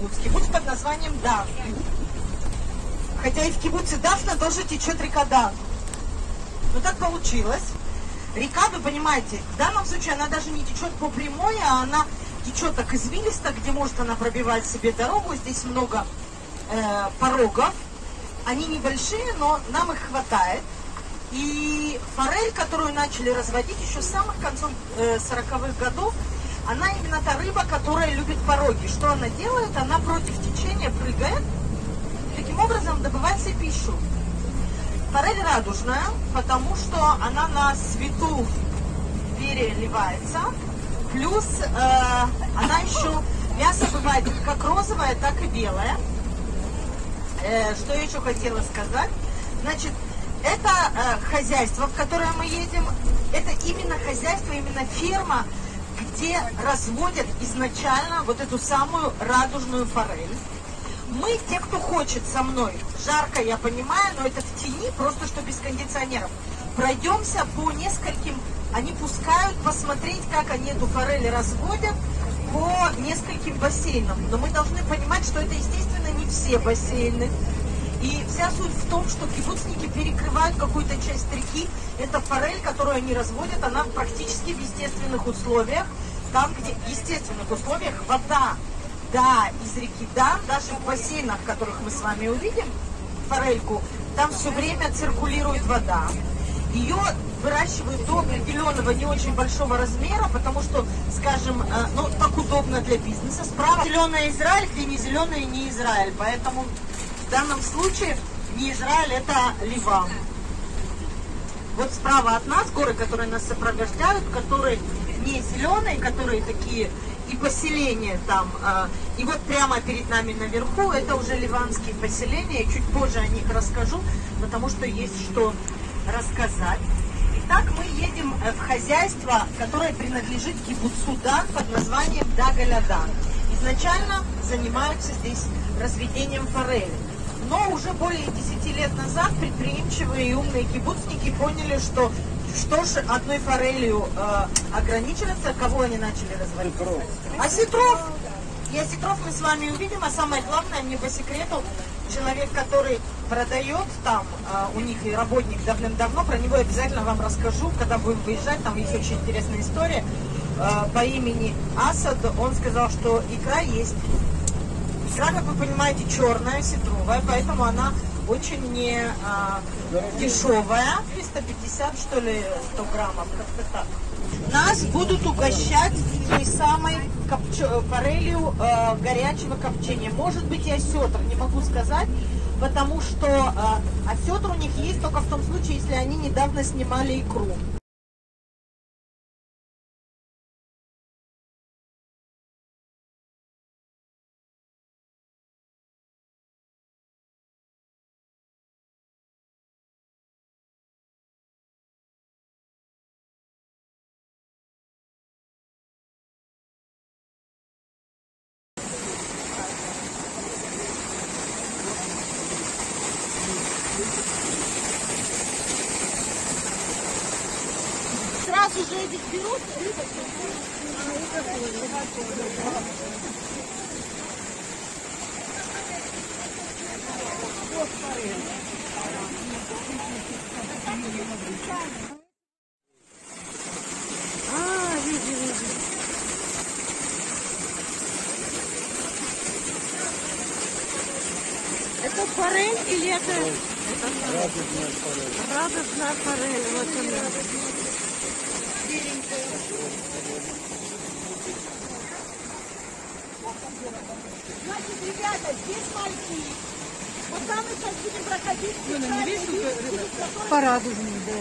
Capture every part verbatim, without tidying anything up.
кибуц. Кибуц под названием Дафна. Хотя и в кибуце Дафна тоже течет река Дафна. Но так получилось. Река, вы понимаете, в данном случае она даже не течет по прямой, а она течет так извилисто, где может она пробивать себе дорогу. Здесь много э, порогов. Они небольшие, но нам их хватает. И форель, которую начали разводить еще с самых концов э, сороковых годов, она именно та рыба, которая любит пороги. Что она делает? Она против течения прыгает, таким образом добывает себе пищу. Форель радужная, потому что она на свету переливается. Плюс э, она еще, мясо бывает как розовое, так и белое. Э, что я еще хотела сказать? Значит, это э, хозяйство, в которое мы едем, это именно хозяйство, именно ферма, где разводят изначально вот эту самую радужную форель. Мы, те, кто хочет со мной, жарко, я понимаю, но это в тени, просто что без кондиционеров. Пройдемся по нескольким, они пускают посмотреть, как они эту форель разводят по нескольким бассейнам. Но мы должны понимать, что это, естественно, не все бассейны. И вся суть в том, что кибуцники перекрывают какую-то часть реки. Это форель, которую они разводят, она практически в естественных условиях. Там, где в естественных условиях вода, да, из реки, да, даже в бассейнах, в которых мы с вами увидим форельку, там все время циркулирует вода. Ее выращивают до определенного не очень большого размера, потому что, скажем, ну, так удобно для бизнеса. Справа зеленый Израиль, где не зеленый, не Израиль. Поэтому в данном случае не Израиль, это Ливан. Вот справа от нас горы, которые нас сопровождают, которые не зеленые, которые такие и поселения там. И вот прямо перед нами наверху это уже ливанские поселения. Чуть позже о них расскажу, потому что есть что рассказать. Итак, мы едем в хозяйство, которое принадлежит кибуцу Дан под названием Дагалядан. Изначально занимаются здесь разведением форели. Но уже более десяти лет назад предприимчивые и умные кибуцники поняли, что что ж одной форелью э, ограничиваться, кого они начали разводить? Осетров. И осетров мы с вами увидим, а самое главное, мне по секрету, человек, который продает там, э, у них и работник давным-давно, про него обязательно вам расскажу, когда будем выезжать, там есть очень интересная история, э, по имени Асад, он сказал, что икра есть. Икра, как вы понимаете, черная, осетровая, поэтому она очень не а, дешевая, триста пятьдесят что ли, сто граммов, как-то так. Нас будут угощать той самой копчё... форелью э, горячего копчения. Может быть и осетр, не могу сказать, потому что э, осетр у них есть только в том случае, если они недавно снимали икру. Сразу же этих берут, а, вижу, вижу. Это форель или это? Радужная форель. Радужная форель, вот она. Значит, ребята, здесь мальчик. Вот там мы сейчас будем проходить. Вы не видите? По радужной, да.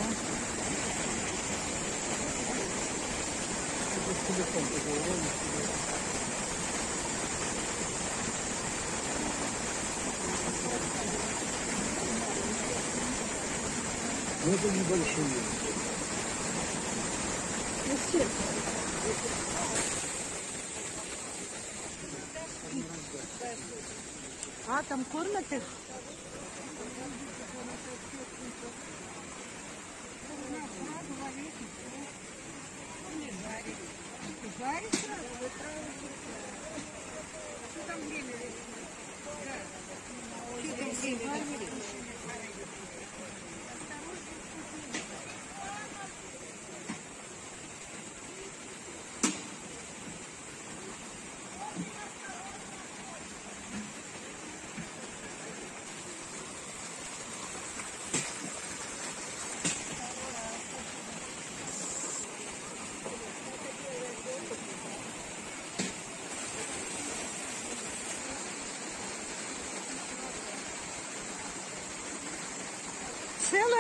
Ну, это небольшие. А, там кормят их? Жарить сразу? Что там время?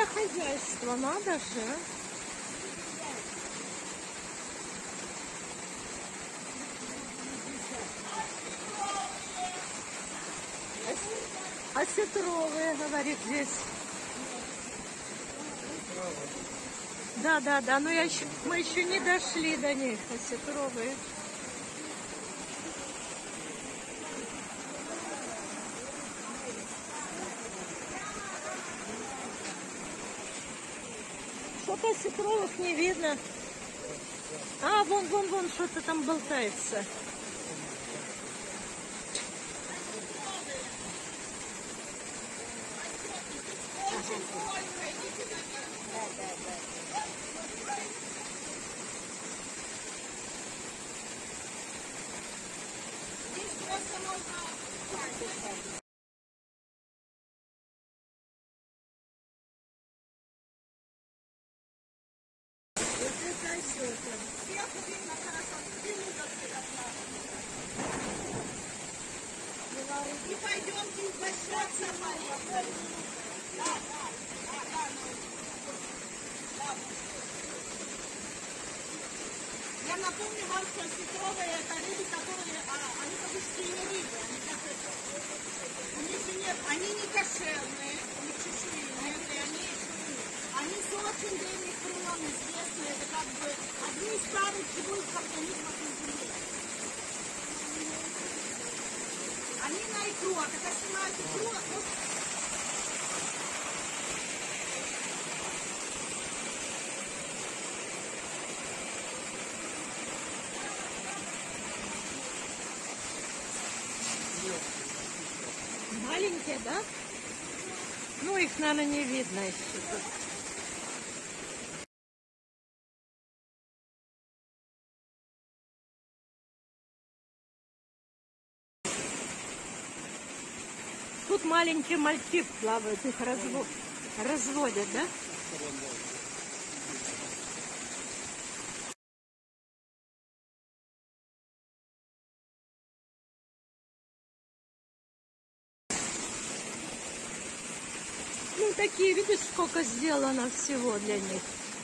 хозяйство, надо же. Осетровые, говорит, здесь. Да, да, да, но я еще, мы еще не дошли до них, осетровые. Что-то осетровых не видно. А, вон, вон, вон, что-то там болтается. И пойдемте угощаться, Мария. Да, да, да, да. Я напомню вам, что осетровые это рыбы, которые, а, они побыстрее рыбы, они как это, у них же нет, они не кошерные, у них чешуйные, и они, они с очень древних времен известны, это как бы одни из старых живых организмов на Земле. Они на икру, а когда снимают икру, а то... Маленькие, да? Ну, их, наверное, не видно еще. Тут маленькие мальки плавают, их разво... разводят, да? Ну, такие, видишь, сколько сделано всего для них.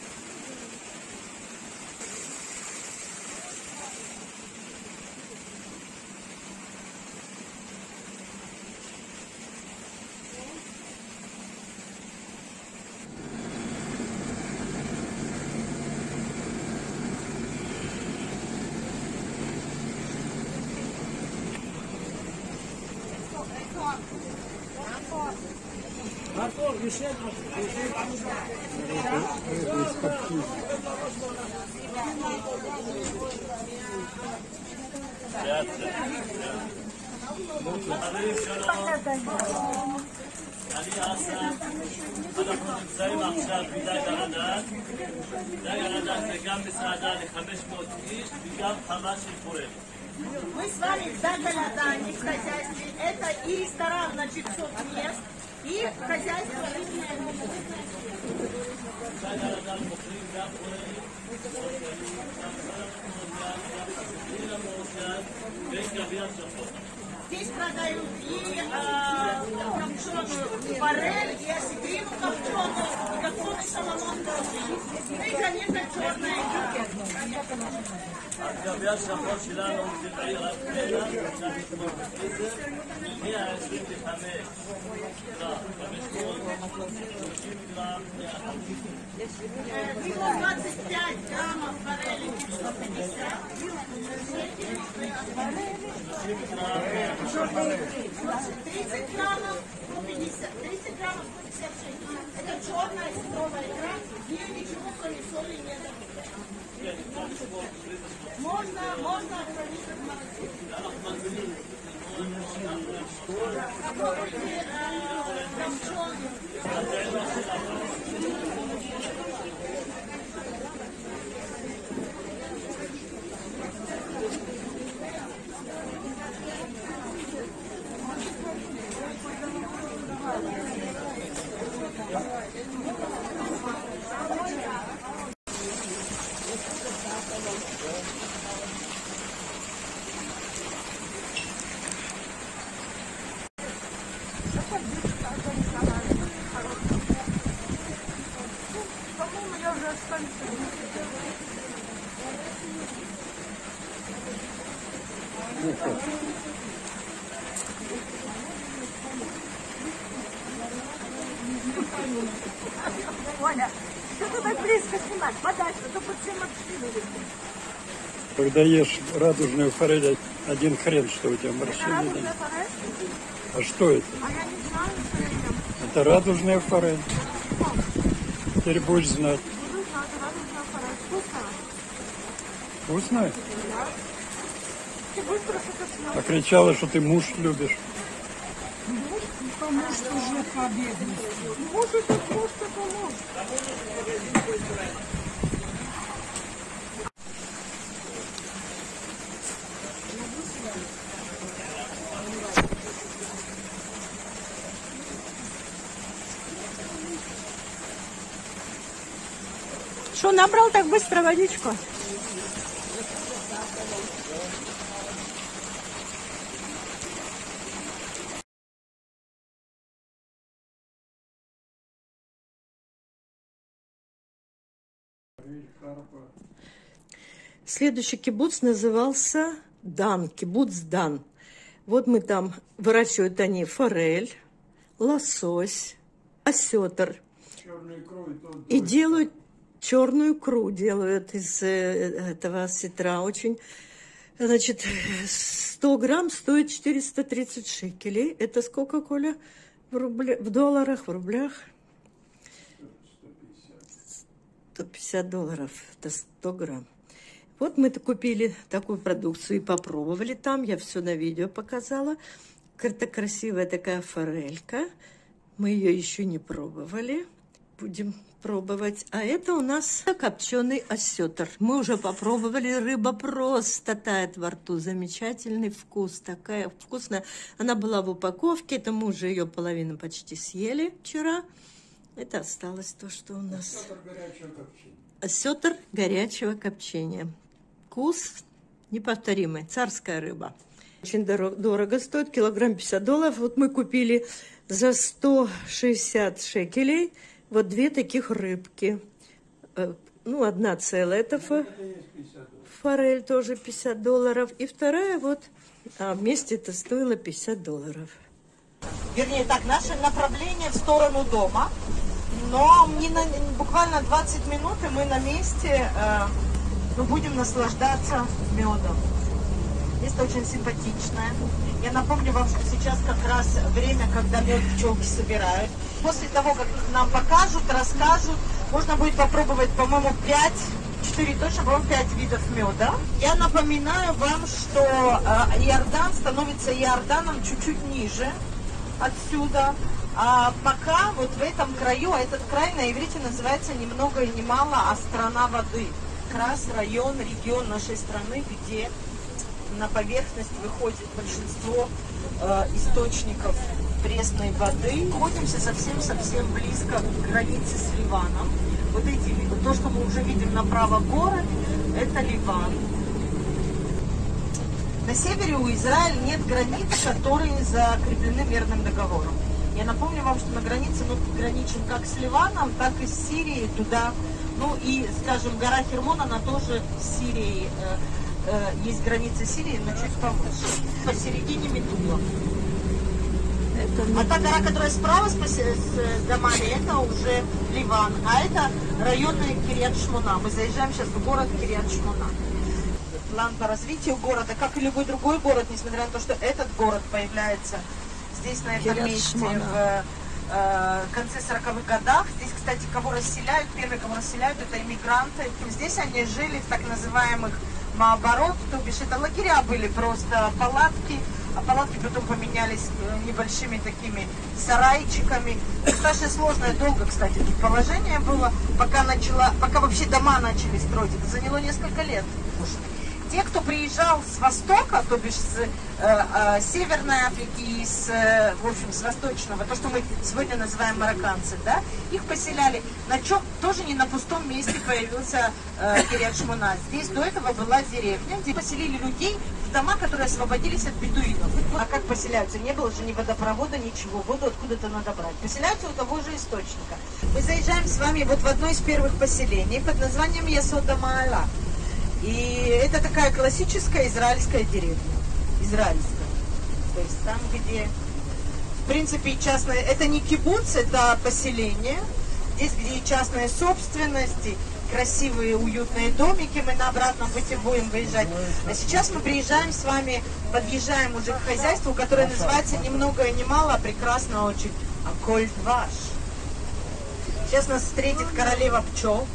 Артур, вишень, אני אסא, אנחנו נמצאים עכשיו בדג הרדק. דג הרדק זה גם מסעדה ל-חמש מאות איש וגם חמה של פורל. Мы с вами в Дагаладане, в хозяйстве. Это и ресторан на пятьсот мест, и хозяйство рыбное. דג הרדק מוכרים גם פורלים, גם סלט, ויש גביע שחור. Здесь продают и э, копченую форель, и осетрину копченую, и копченый саламон тоже. Ну и, конечно, черная икра. הגביע שחור שלנו זה בעיר הפלדה, מאה עשרים וחמש גרם, חמש מאות שלושים גרם, Кило двадцать пять граммов форели, сто пятьдесят. тридцать граммов, сто пятьдесят. тридцать граммов, сто пятьдесят шесть. Это черная сетровая икра, где ничего кроме соли не добавляется. Можно, можно отправить в магазин. Попробуйте копченую. Thank you. Оля, что ты так близко снимать? Подальше, а то под всем отшили. Когда ешь радужную форель, один хрен, что у тебя морщины. Радужная форель? А что это? А я не знаю, что это. Это радужная форель. Теперь будешь знать. Буду знать, радужная форель. Вкусная? Вкусная? Да. Ты быстро что-то съел. А кричала, что ты муж любишь. Муж уже по бедности. Муж это муж, это муж. Что, набрал так быстро водичку? Следующий кибуц назывался Дан, кибуц Дан. Вот мы там, выращивают они форель, лосось, осетр. И делают черную икру, делают из этого осетра. Очень, значит, сто грамм стоит четыреста тридцать шекелей. Это сколько, Коля? В, рубле, в долларах, в рублях? сто пятьдесят долларов, это сто грамм. Вот мы купили такую продукцию и попробовали там. Я все на видео показала. Это красивая такая форелька. Мы ее еще не пробовали. Будем пробовать. А это у нас копченый осетр. Мы уже попробовали. Рыба просто тает во рту. Замечательный вкус. Такая вкусная. Она была в упаковке. Это мы уже ее половину почти съели вчера. Это осталось то, что у нас. Осетр горячего копчения. Осетр горячего копчения. Вкус неповторимый. Царская рыба. Очень дорого, дорого стоит. Килограмм пятьдесят долларов. Вот мы купили за сто шестьдесят шекелей вот две таких рыбки. Ну, одна целая. Это фо... форель тоже пятьдесят долларов. И вторая вот, а вместе это стоило пятьдесят долларов. Вернее, так, наше направление в сторону дома. Но не на, буквально двадцать минут, и мы на месте, э, ну, будем наслаждаться медом. Место очень симпатичное. Я напомню вам, что сейчас как раз время, когда мед пчелки собирают. После того, как нам покажут, расскажут, можно будет попробовать, по-моему, пять, четыре точно, по-моему, пять видов меда. Я напоминаю вам, что э, Иордан становится Иорданом чуть-чуть ниже отсюда. А пока вот в этом краю, а этот край на иврите называется ни много и ни мало, а страна воды. Как раз район, регион нашей страны, где на поверхность выходит большинство э, источников пресной воды. Находимся совсем-совсем близко к границе с Ливаном. Вот эти, то, что мы уже видим направо город, это Ливан. На севере у Израиля нет границ, которые закреплены мирным договором. Я напомню вам, что на границе мы граничим как с Ливаном, так и с Сирией туда. Ну и, скажем, гора Хермон, она тоже с Сирией. Э, э, есть граница Сирии, но чуть повыше. Посередине Метула. А та гора, которая справа с, с домами, это уже Ливан. А это район Кирьят-Шмона. Мы заезжаем сейчас в город Кирьят-Шмона. План по развитию города, как и любой другой город, несмотря на то, что этот город появляется здесь, на этом месте, в э, конце сороковых годах. Здесь, кстати, кого расселяют, первые, кого расселяют, это иммигранты. Здесь они жили в так называемых маоборот, то бишь это лагеря были, просто палатки, а палатки потом поменялись небольшими такими сарайчиками. Достаточно сложное, долго, кстати, тут положение было, пока, начала, пока вообще дома начали строить. Это заняло несколько лет. Те, кто приезжал с востока, то бишь с э, э, Северной Африки и с, э, в общем, с восточного, то, что мы сегодня называем марокканцы, да, их поселяли, на чем тоже не на пустом месте появился э, Кирьят-Шмона. Здесь до этого была деревня, где поселили людей в дома, которые освободились от бедуинов. А как поселяются? Не было же ни водопровода, ничего, воду откуда-то надо брать. Поселяются у того же источника. Мы заезжаем с вами вот в одно из первых поселений под названием Ясода Маала. И это такая классическая израильская деревня. Израильская. То есть там, где, в принципе, частное... Это не кибуц, это поселение. Здесь, где частная собственность, и красивые уютные домики. Мы на обратном пути будем выезжать. А сейчас мы приезжаем с вами, подъезжаем уже к хозяйству, которое называется ни много и ни мало, а прекрасно очень. Аколь Дваш. Сейчас нас встретит королева пчел.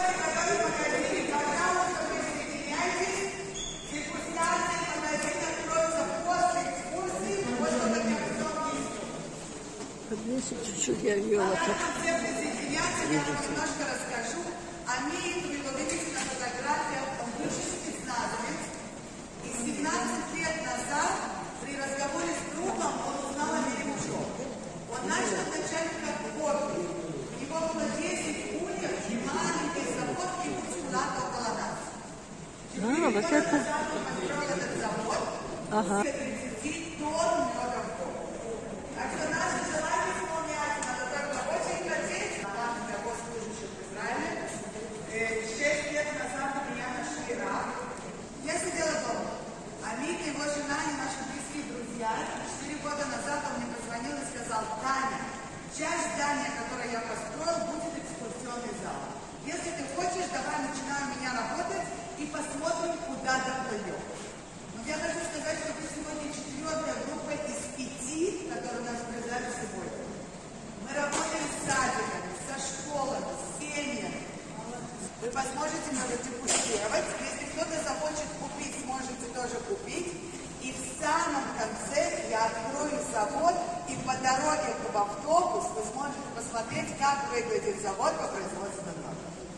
Подвесить чуть-чуть, я вела так. Немножко расскажу. Амир, вы его видите на фотографиях, он бывший спецназовец. И семнадцать лет назад при разговоре с другом он узнал о мире пчел. Он начал вначале как хобби. У него было десять ульев и маленький завод и мускулата около нас. А, вот это. Он построил этот завод. Ага. тридцать тонн меда в год. Так что наши желания исполняются. Надо только очень хотеть. Важно для госслужащих в Израиле. Шесть лет назад у меня нашли рак. Я сидела дома. Амин и его жена, они наши близкие друзья. Четыре года назад он мне позвонил и сказал: Таня, часть здания, которое я построил, будет экскурсионный зал. Если ты хочешь, давай начинаем меня работать и посмотрим, куда доплывем. Но я хочу сказать, что вы сегодня четвертая группа из пяти, которые нас приезжали сегодня. Мы работаем с садиками, со школами, с семьями. Вы посмотрите, можете дегустировать. Если кто-то захочет купить, сможете тоже купить. И в самом конце я открою завод, и по дороге в автобус вы сможете посмотреть, как выглядит завод по производству меда.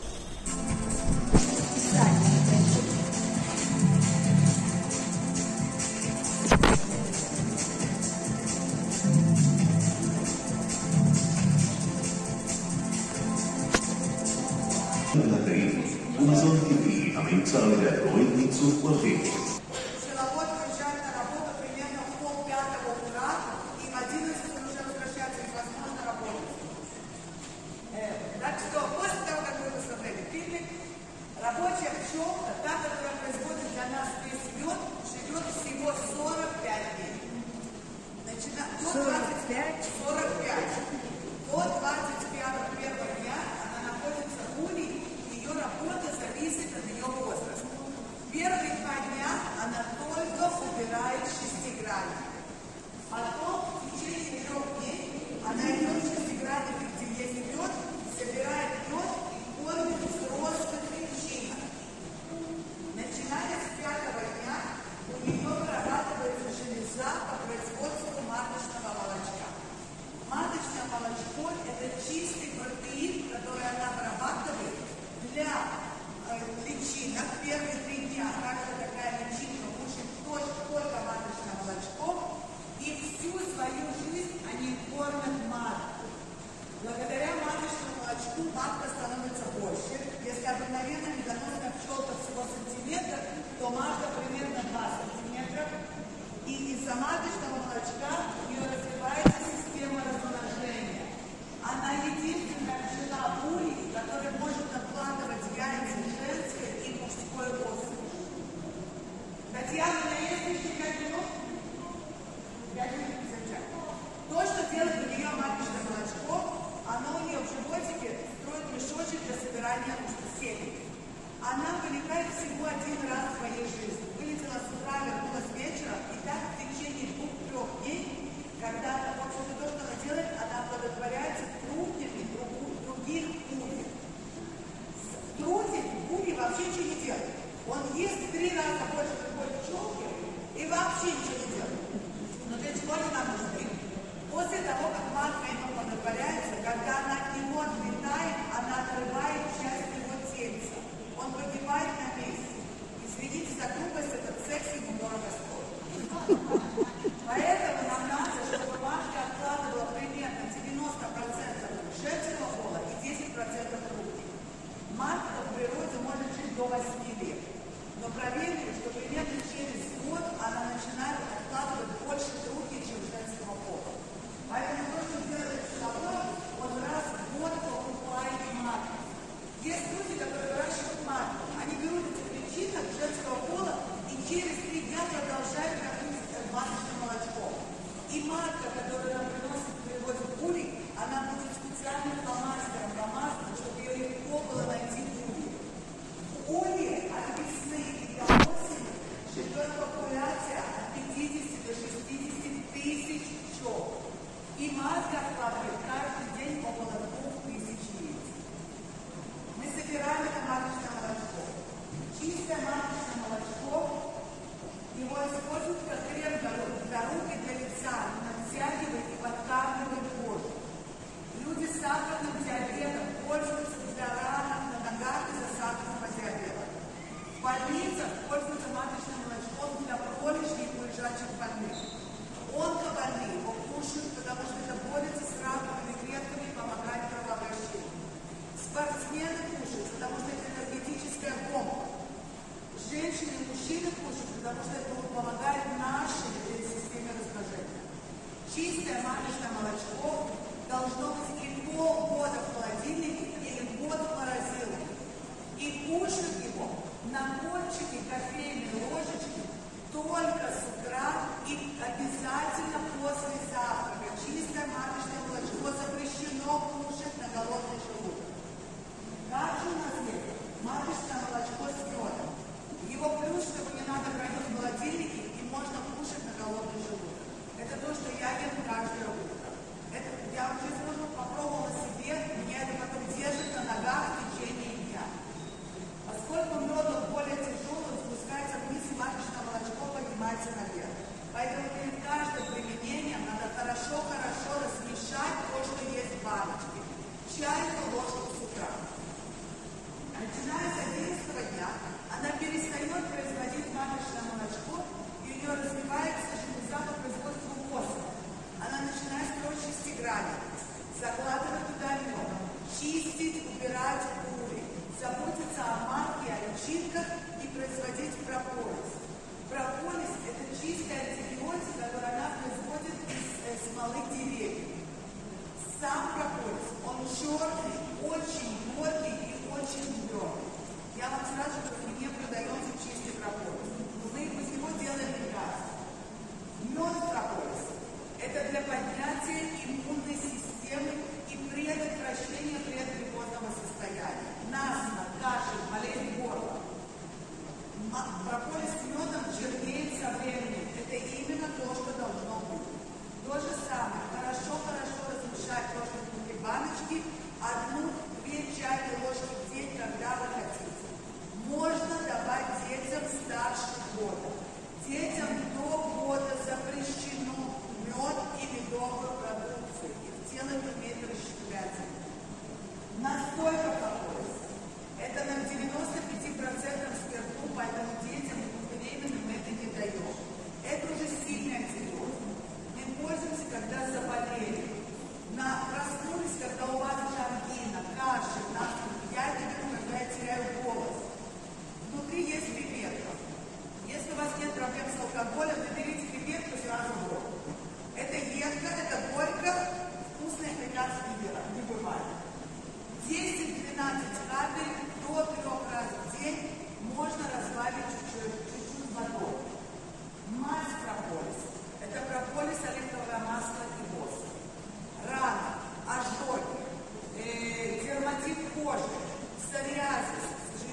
מזון טבעי המיוצר על ידי הגורם ייצור פרטי. Пчеловод приезжает на работу примерно в полпятого утра, и в одиннадцать он уже возвращается, невозможно работать. Так что после того, как вы посмотрели фильмик, рабочая пчелка, та, которая производит для нас весь мед, живет всего сорок пять дней. Начина... сорок пять? сорок пять. До двадцать первого дня она находится в улей. Ее работа зависит от ее возраста. Первые два дня она только убирает шестигранник. Потом в течение трех дней она идет в шестигранник, где есть мед, собирает мед и кормит взрослых личинок. Начиная с пятого дня у нее вырабатывается железа по производству маточного молочка. Маточное молочко – это чистый протеин, который она вырабатывает для э, личинок. Первые три дня каждая такая личинка кушает только, только маточное молочко, и всю свою жизнь они кормят матку. Благодаря маточному молочку матка становится больше. Если обыкновенно медоносная пчелка всего сантиметр, то матка примерно два сантиметра. И из-за маточного молочка у нее развивается система размножения. Она единственная пчела в улей, которая может откладывать яйца женское и мужское особь. Татьяна, у меня есть еще пять минут? Пять минут замечательно. То, что делает у нее маточное молочко, оно у нее в животике строит мешочек для собирания семян. Она вылетает всего один раз в своей жизни. Вылетела с утра, вернулась вечером, и так в течение двух-трех дней, когда она, в общем-то, то, что она делает, она оплодотворяется трутнями других пудель. Трутень пудель вообще ничего не делает. Он ест в три раза больше другой пчелки и вообще ничего не делает. Но для чего не нам нужны? После того, как матка ему оплодотворяется, когда она от него отлетает, она отрывает часть его тельца. Он погибает на месте. Извините за грубость, этот секс ему дорого стоит. Поэтому нам надо, чтобы матка откладывала примерно девяносто процентов женского пола и десять процентов руки. Матка в природе может жить до восьми лет. Но проверили, что примерно через год она начинает откладывать больше руки, чем женского пола. Поэтому Идет популяция от пятидесяти до шестидесяти тысяч пчел. И матка откладывает каждый день около двух тысяч яиц. Мы собираем это маточное молочко. Чистое маточное молочко, его используют как крем для рук и для лица, натягивает и подкармливает кожу. Люди с сахарным диабетом пользуются для ранок на ногах из-за сахарного диабета. В больницах пользуются маточным молочком для пролежней у лежачих больных. Онкобольные его кушают, потому что это борется с раковыми клетками и помогает кровообращению. Спортсмены кушают, потому что это энергетическая бомба. Женщины и мужчины кушают, потому что это помогает нашей системе размножения. Чистое маточное молочко должно быть и полгода в холодильнике, или год в морозилке. И кушать его на кончике кофейной ложечки только с утра и обязательно после завтрака. Чистое маточное молочко запрещено кушать на голодный желудок. Также у нас есть маточное молочко с медом. Его плюс, чтобы не надо хранить в холодильнике, и можно кушать на голодный желудок. Это то, что я ем каждое утро. Это, я уже скажу, попробовала себе, меня это потом держит на ногах в течение дня. Поскольку мед он более тяжелый, спускается вниз, и маточное молочко поднимается наверх. Поэтому перед каждым применением надо хорошо-хорошо размешать то, что есть в баночке. Чайную ложку с утра. Начиная с одиннадцатого дня, она перестает производить маточное молочко, и у нее развивается железа по производству воска. Она начинает строить шестигранник, закладывать туда мед, чистить, убирать угли, заботиться о матке, о личинках и производить прополис. Прополис – это чистый антибиотик, который она производит из э, смолы деревьев. Сам прополис, он черный, очень горький и очень ядреный. Я вам сразу же мне продается чистый прополис. Мы из него делаем лекарства. Мед прополис – это для поднятия иммунной системы и предотвращения предгриппозного состояния. Насморк, кашель, болезнь горла. Прополис с медом чернеет со временем. Это именно то, что должно быть. То же самое. Хорошо-хорошо размешать ложку внутри баночки, одну-две чайные ложки в день, когда вы хотите. Можно давать детям старше года. Детям до года запрещено мед и медовую продукцию. Их тело не умеет расщеплять. Настойка прополис. Это на девяносто пять процентов спирту, поэтому детям беременным мы это не даем. Это уже сильный антибиотик. Мы пользуемся, когда заболели. На, проснулись, когда у вас уже ангина, кашель, насморк. Я это беру, когда я теряю голос. Внутри есть пипетка. Если у вас нет проблем с алкоголем, наберите пипетку сразу в рот. Это едко, это горько, вкусное лекарство не бывает. десять-двенадцать капель до трех раз в день можно разбавить чуть-чуть, чуть-чуть водой. Мазь прополис. Это прополис, оливковое масло и воск. Рана, ожоги, э, дерматит кожи, псориазис. К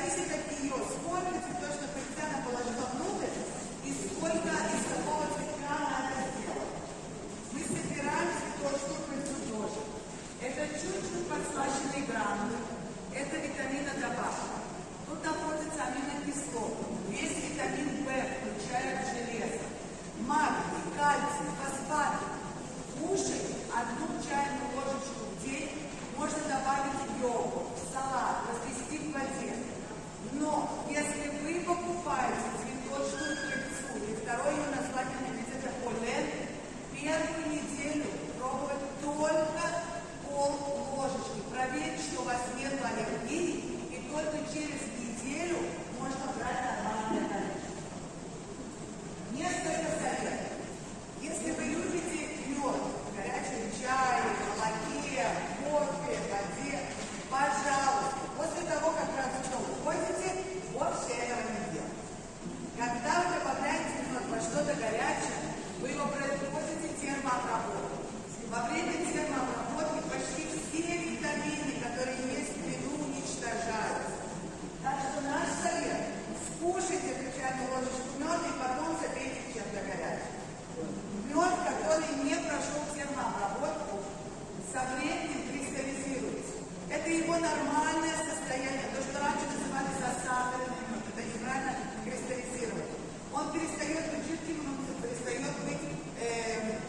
зависит от нее, сколько цветочных кольца она положила внутрь и сколько из какого цветка она это сделала. Мы собираем цветочную кольцу тоже. Это чуть-чуть подслащенные гранулы. Это витамина добавка. Тут находится аминокислоты. Весь витамин В, включая железо, магний, кальций, фосфат. Кушать одну чайную ложечку в день, можно добавить йогурт, салат, развести в воде. Но если вы покупаете цветочную кольцу, и второе ее название это полен, первую неделю пробовать только пол ложечки. Проверить, что у вас нет аллергии, и только через неделю можно брать нормальное количество. Несколько советов. Если вы любите мед, горячий чай, молоке, кофе, воде, пожалуйста, после того, как вы отсюда уходите, вовсе этого не делайте. Когда вы добавляете мед во что-то горячее, вы его производите термообработкой. Во время термообработки почти все витамины, которые есть в меду, уничтожаются. Так что наш совет – скушайте эту чайную ложечку меда и потом забейте чем-то горячим. Мед, который не прошел термообработку, со временем кристаллизируется. Это его нормальное состояние. То, что раньше называли засахаренный мед, это неправильно кристаллизировать. Он перестает быть жидким, он перестает быть э,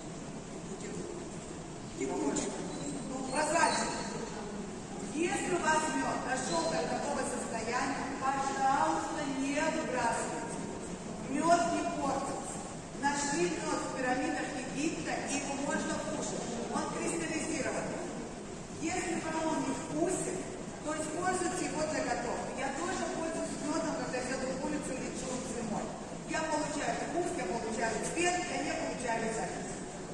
текучим, ну, прозрачным. Если у вас мед дошел до такого состояния, пожалуйста, не выбрасывайте. Мед не портится. Нашли мед в пирамидах Египта, и его можно кушать. Он кристаллизирован. Если вам он не вкусен, то используйте его для готовки. Я тоже пользуюсь медом, когда я еду в улицу или лечу зимой. Я получаю вкус, я получаю цвет, я не получаю зависть.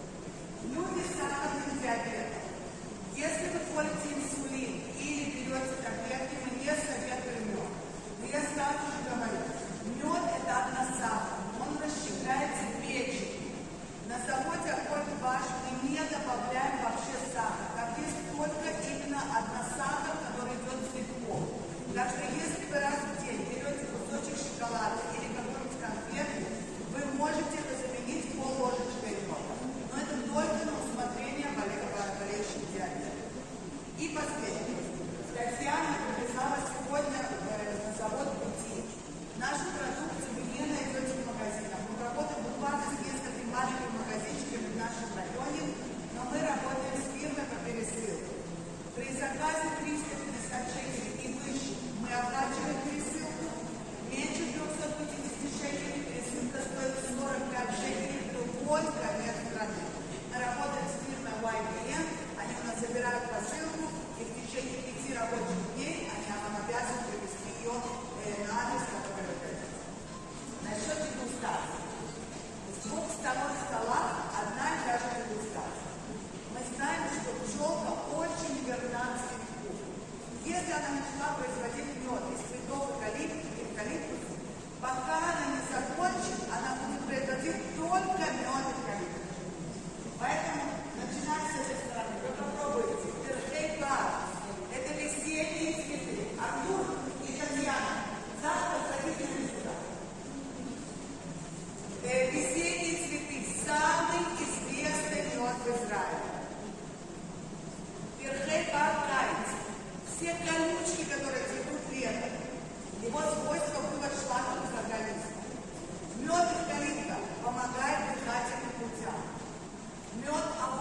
Люди с сахарным диабетом. Если вы колите инсулин или берете таблетки, мы не советуем мед. Но я сразу же говорю, мед это односахар, он расщепляется в печени. На заводе Аккорд-Баш мы не добавляем вообще сахар. Там есть только именно односахар, который идет цветком. Так что если вы раз в день берете кусочек шоколада или какой-нибудь конфету, вы можете это заменить пол-ложечкой меда. Но это только на усмотрение болеющих диабетом. И последнее. Татьяна привезла сегодня на завод «Пути». Нашу продукцию вы не найдете в магазинах. Мы работаем буквально с несколькими маленькими магазинчиками в нашем районе, но мы работаем с фирмой по пересылке. При заказе триста пятьдесят шекелей и выше мы оплачиваем пересылку. Меньше трехсот пятидесяти шекелей пересылка стоит сорок пять шекелей в любой конец страны. Мы работаем с фирмой уай би эм, они у нас забирают посылку, и в течение пяти рабочих дней они нам обязаны привезти ее на адрес, который вы хотите. Насчет дегустации. С двух сторон стола одна и та же дегустация. Мы знаем, что пчелка очень верна цветку. Если она начала производить мед из цветов эвкалиптуса, пока она не закончит, она будет производить только мед эвкалиптуса. Поэтому начинать с этой стороны. Вы попробуйте. Перхей-бар. Это весенние цветы. Артур и Татьяна. Завтра зайдите сюда. Э, весенние цветы. Самый известный мед в Израиле. Перхей-бар кайц. Все колючки, которые цветут летом. Его свойство вывод шлаков из организма. Мед эвкалипта помогает дыхательным путям. Мед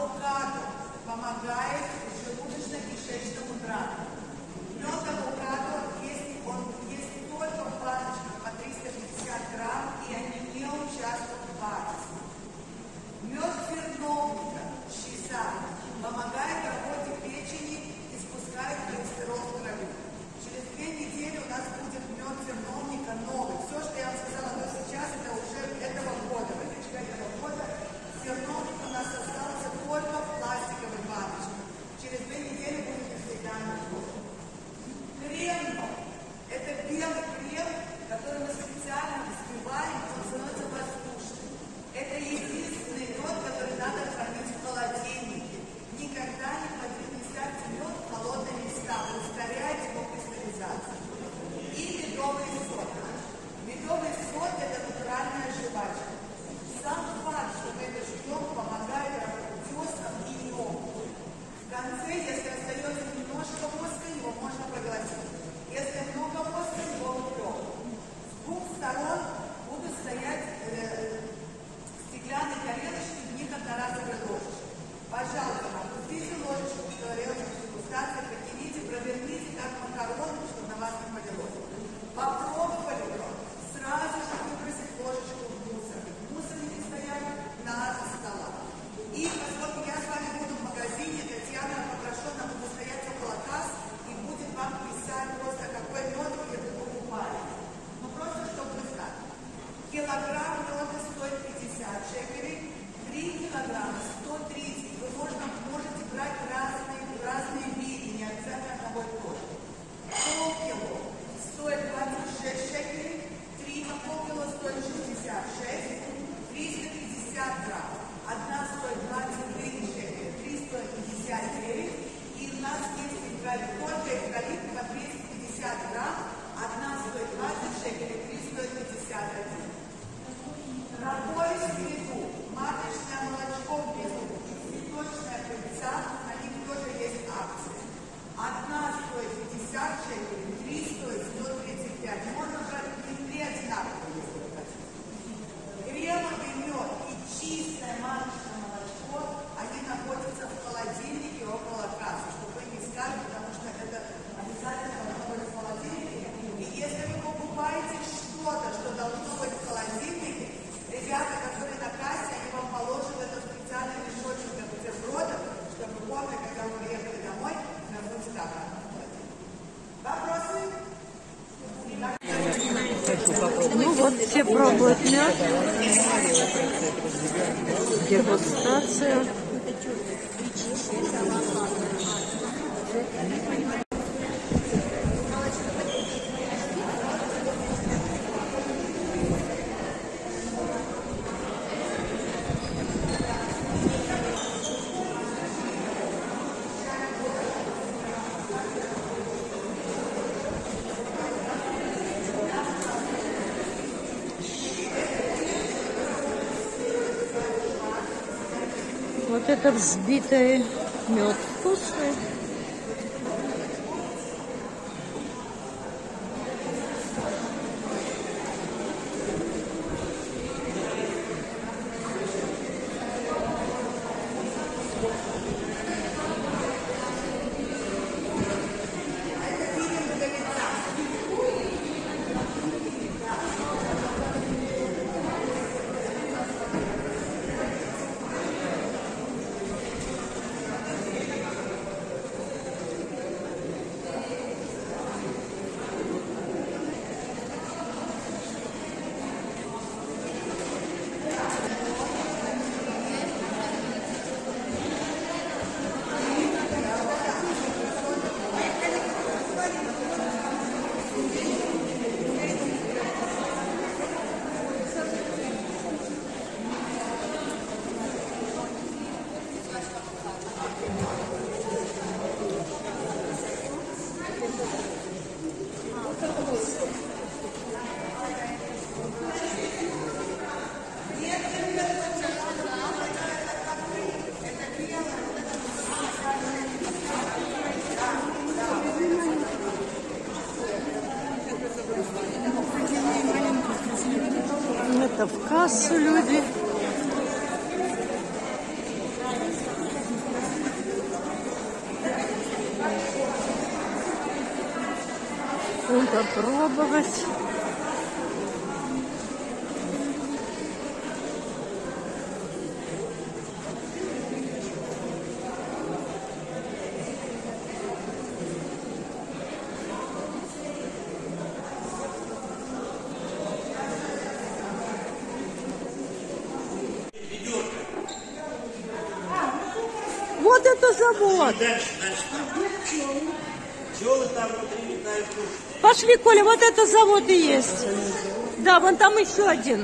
пятьдесят шесть, триста пятьдесят грамм. Одна стоит двадцать три шекеля, триста пятьдесят девять. И у нас есть эвкалипт, только эвкалипт по двести пятьдесят грамм. Одна стоит двадцать шекелей, три стоит пятьдесят один. Напои в виду, маточное молочко в виду, цветочная пыльца, на них тоже есть акции. Одна стоит пятьдесят шекелей, три стоит сто тридцать пять. Можно брать три одинаковые, если вы хотите. Кремовый мед и чистое маточное молочко, они находятся в холодильнике около кассы, чтобы вы не искали, потому что это обязательно должно быть в холодильнике. И если вы покупаете что-то, что должно быть в холодильнике, ребята, которые на кассе, они вам положат это специальный мешочек для бутербродов, чтобы помнили, когда вы приехали домой, вернуть так. Вопросы? Ну вот все пробуют мед. Дегустация. Вот это взбитый мед вкусный. Это в кассу люди. Вон попробовать. Вот это завод. Пошли, Коля, вот это завод и есть. Да, вон там еще один.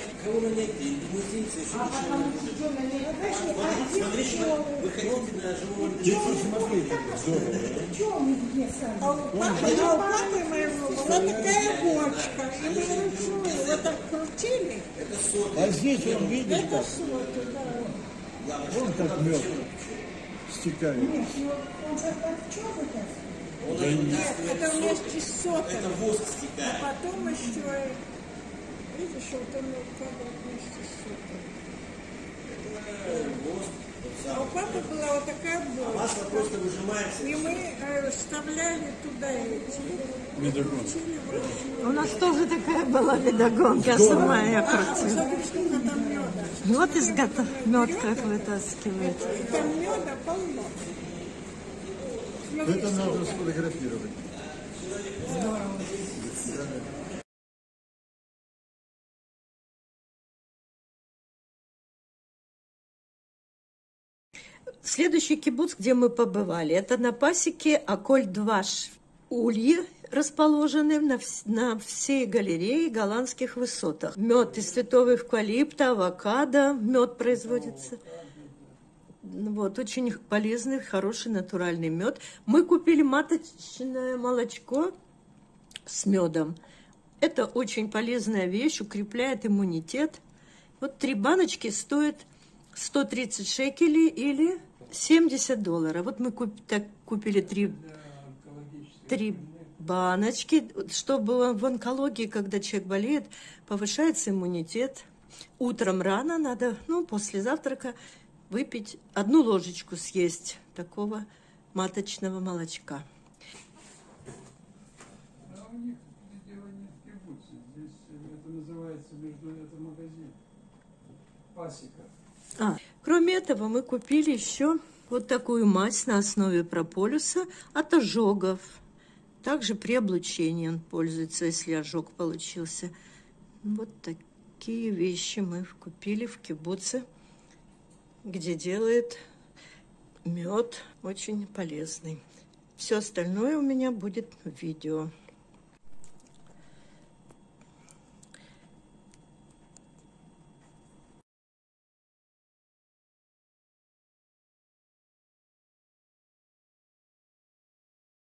А у папы моего была такая бочка, и мы вручную вот так крутили. А здесь он видит, Это как? соты, да. Вон как мед стекает. Нет, ну он как черный. Да нет. Нет, это вместе с сотом. Это воск стекает. А потом еще, видишь, вот он падает вместе с сотом. А у папы была вот такая бочка. Масло просто выжимается. И мы э, вставляли туда эти. Медогонка. У нас тоже такая была медогонка, я сама ее крутила. Смотри, сколько там меда. Вот из гота мед как вытаскивает. И там меда полно. Это надо сфотографировать. Следующий кибуц, где мы побывали, это на пасеке Аколь-Дваш Ульи. расположены на, вс на всей галерее голландских высотах. Мед из цветов эвкалипта, авокадо, мед производится. Вот, очень полезный, хороший натуральный мед. Мы купили маточное молочко с медом. Это очень полезная вещь, укрепляет иммунитет. Вот три баночки стоят сто тридцать шекелей или семьдесят долларов. Вот мы куп так, купили три, три баночки, чтобы в онкологии, когда человек болеет, повышается иммунитет. Утром рано надо, ну, после завтрака выпить одну ложечку, съесть такого маточного молочка. А у них дело не в кибуце. Здесь это называется между это магазин. Пасека. А, кроме этого, мы купили еще вот такую мазь на основе прополиса от ожогов. Также при облучении он пользуется, если ожог получился. Вот такие вещи мы купили в кибуце, где делает мед очень полезный. Все остальное у меня будет в видео.